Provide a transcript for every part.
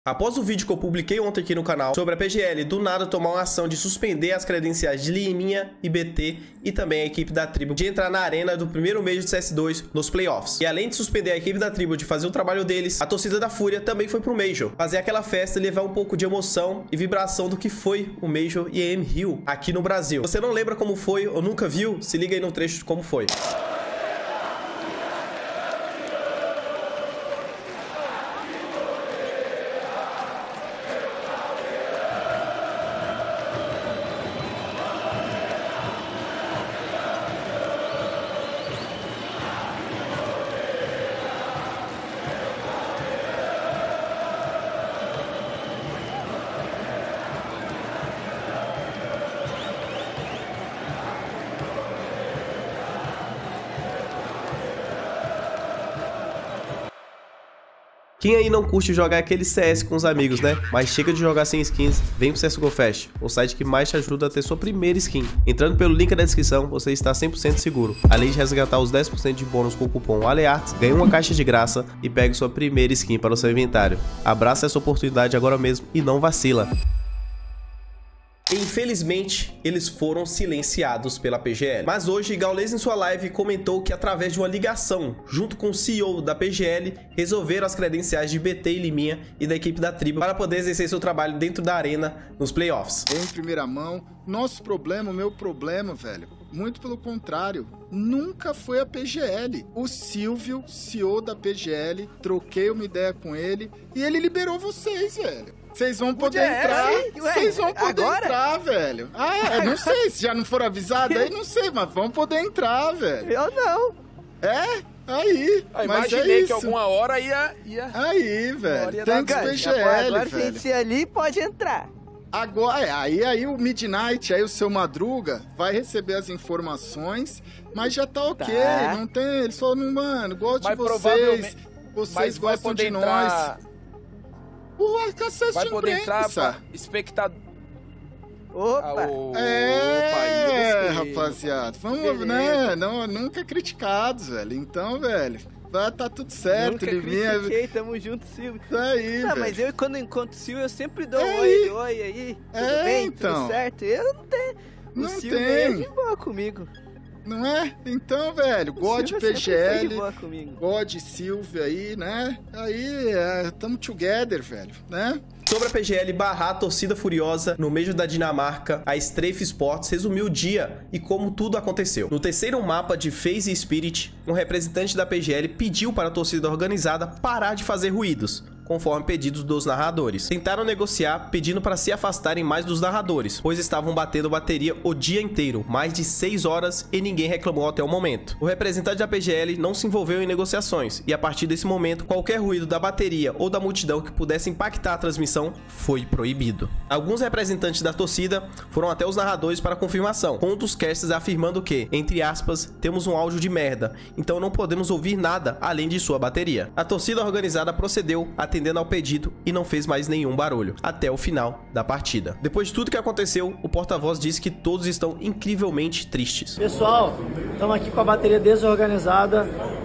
Após o vídeo que eu publiquei ontem aqui no canal sobre a PGL do nada tomar uma ação de suspender as credenciais de Liminha e BT e também a equipe da tribo de entrar na arena do primeiro Major de CS2 nos playoffs. E além de suspender a equipe da tribo de fazer o trabalho deles, a torcida da Fúria também foi pro Major fazer aquela festa e levar um pouco de emoção e vibração do que foi o Major IEM Rio aqui no Brasil. Você não lembra como foi ou nunca viu? Se liga aí no trecho de como foi. Quem aí não curte jogar aquele CS com os amigos, né? Mas chega de jogar sem skins, vem pro CSGO Fest, o site que mais te ajuda a ter sua primeira skin. Entrando pelo link da descrição, você está 100% seguro. Além de resgatar os 10% de bônus com o cupom ALEARTS, ganhe uma caixa de graça e pegue sua primeira skin para o seu inventário. Abraça essa oportunidade agora mesmo e não vacila. Infelizmente, eles foram silenciados pela PGL. Mas hoje, Gaules em sua live comentou que através de uma ligação, junto com o CEO da PGL, resolveram as credenciais de BT e Liminha e da equipe da tribo para poder exercer seu trabalho dentro da arena nos playoffs. Em primeira mão, nosso problema, o meu problema, velho, muito pelo contrário, nunca foi a PGL. O Silvio, CEO da PGL, troquei uma ideia com ele e ele liberou vocês, velho. Vocês vão poder entrar. Vocês vão poder entrar, velho. Ah, não sei, se já não foram avisados aí, não sei, mas vão poder entrar, velho. Eu não. É? Aí. Mas imaginei é isso. que alguma hora ia... Aí, velho. Tem que PGL, agora velho. a gente ali pode entrar. Agora, aí o Midnight, aí o seu Madruga vai receber as informações, mas já tá ok, Tá. não tem, eles falam, mano, gosto de Mas vocês, provavelmente- vocês Mas vai gostam poder de entrar... nós. O acesso Vai de poder entrar imprensa. pra espectador... Opa. Rapaziada, vamos, Beleza. né, não, nunca criticados, velho, então, velho, vai tá tudo certo, Nunca Liminha, critiquei, tamo junto, Silvio. tá aí, Não, velho. mas eu quando encontro o Silvio, eu sempre dou É oi aí. Tudo É, bem? então. Tudo certo? Eu não tenho. O Não Silvio tem. é de boa comigo. Não é? Então, velho, O God Silvio sempre foi de PGL, boa comigo. God Silvio aí, né? Aí, tamo together, velho, né? Sobre a PGL barrar a torcida furiosa no Major da Dinamarca, a Strafe Sports resumiu o dia e como tudo aconteceu. No terceiro mapa de FaZe Spirit, um representante da PGL pediu para a torcida organizada parar de fazer ruídos, conforme pedidos dos narradores. Tentaram negociar pedindo para se afastarem mais dos narradores, pois estavam batendo bateria o dia inteiro, mais de 6 horas, e ninguém reclamou até o momento. O representante da PGL não se envolveu em negociações, e a partir desse momento, qualquer ruído da bateria ou da multidão que pudesse impactar a transmissão foi proibido. Alguns representantes da torcida foram até os narradores para confirmação, com um dos casters afirmando que, entre aspas, temos um áudio de merda, então não podemos ouvir nada além de sua bateria. A torcida organizada procedeu atendendo ao pedido e não fez mais nenhum barulho, até o final da partida. Depois de tudo que aconteceu, o porta-voz disse que todos estão incrivelmente tristes. Pessoal, estamos aqui com a bateria desorganizada,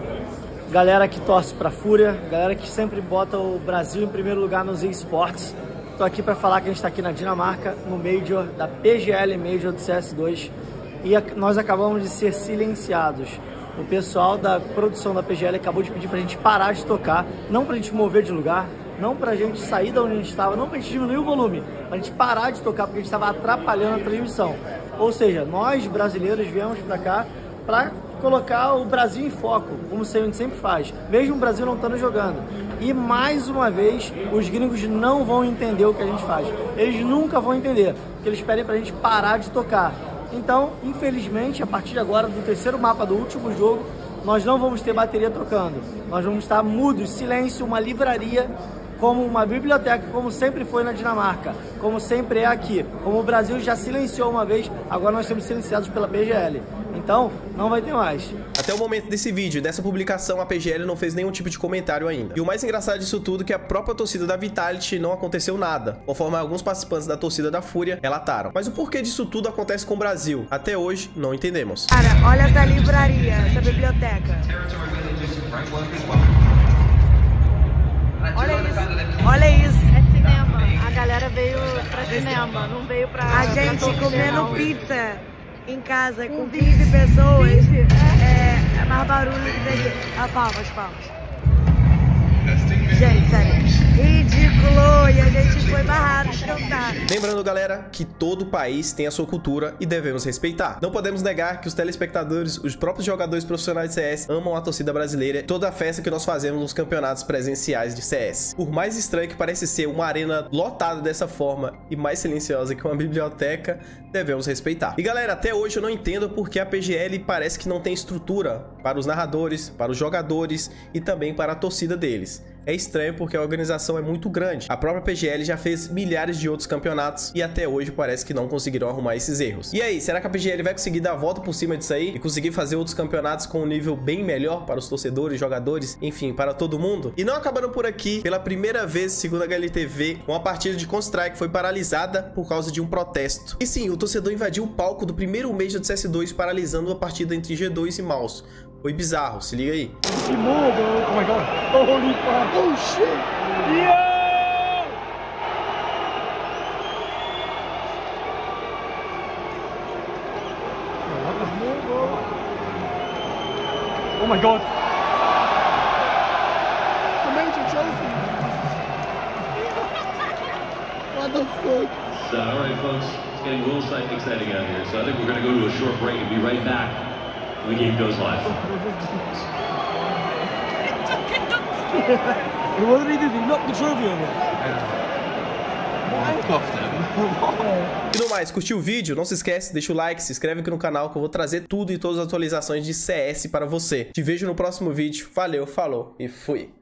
galera que torce pra Fúria, galera que sempre bota o Brasil em primeiro lugar nos eSports. Tô aqui para falar que a gente está aqui na Dinamarca, no Major da PGL Major do CS2, e nós acabamos de ser silenciados. O pessoal da produção da PGL acabou de pedir pra gente parar de tocar, não pra gente mover de lugar, não pra gente sair da onde a gente estava, não pra gente diminuir o volume, pra gente parar de tocar porque a gente estava atrapalhando a transmissão. Ou seja, nós brasileiros viemos pra cá pra colocar o Brasil em foco, como a gente sempre faz, mesmo o Brasil não estando jogando. E mais uma vez, os gringos não vão entender o que a gente faz. Eles nunca vão entender, porque eles pedem pra gente parar de tocar. Então, infelizmente, a partir de agora, do terceiro mapa do último jogo, nós não vamos ter bateria tocando. Nós vamos estar mudos, silêncio, uma livraria, como uma biblioteca, como sempre foi na Dinamarca, como sempre é aqui. Como o Brasil já silenciou uma vez, agora nós somos silenciados pela PGL. Então, não vai ter mais. Até o momento desse vídeo, dessa publicação, a PGL não fez nenhum tipo de comentário ainda. E o mais engraçado disso tudo é que a própria torcida da Vitality não aconteceu nada, conforme alguns participantes da torcida da Fúria relataram. Mas o porquê disso tudo acontece com o Brasil? Até hoje, não entendemos. Cara, olha essa livraria, essa biblioteca. Olha isso, olha isso. veio pra cinema, não veio pra... A gente comendo pizza em casa com 15 pessoas, é mais barulho que daqui. Ah, palmas. Gente, sério, ridículo, e a gente foi barrado de cantar. Lembrando, galera, que todo país tem a sua cultura e devemos respeitar. Não podemos negar que os telespectadores, os próprios jogadores profissionais de CS amam a torcida brasileira e toda a festa que nós fazemos nos campeonatos presenciais de CS. Por mais estranho que pareça ser uma arena lotada dessa forma e mais silenciosa que uma biblioteca, devemos respeitar. E galera, até hoje eu não entendo porque a PGL parece que não tem estrutura para os narradores, para os jogadores e também para a torcida deles. É estranho porque a organização é muito grande. A própria PGL já fez milhares de outros campeonatos e até hoje parece que não conseguiram arrumar esses erros. E aí, será que a PGL vai conseguir dar a volta por cima disso aí e conseguir fazer outros campeonatos com um nível bem melhor para os torcedores, jogadores, enfim, para todo mundo? E não acabando por aqui, pela primeira vez, segundo a HLTV, uma partida de Counter-Strike foi paralisada por causa de um protesto. E sim, o torcedor invadiu o palco do primeiro Major de CS2, paralisando a partida entre G2 e Mouse. Foi bizarro, se liga aí. Oh my god. Holy fuck. Oh shit. Yeah! Oh my god. The major trophy. What the fuck? So, all right, folks, it's getting a little exciting out here. So I think we're going to go to a short break and be right back. The game goes live. What did he do? He knocked the trophy over. E no mais, curtiu o vídeo? Não se esquece, deixa o like, se inscreve aqui no canal que eu vou trazer tudo e todas as atualizações de CS para você. Te vejo no próximo vídeo. Valeu, falou e fui!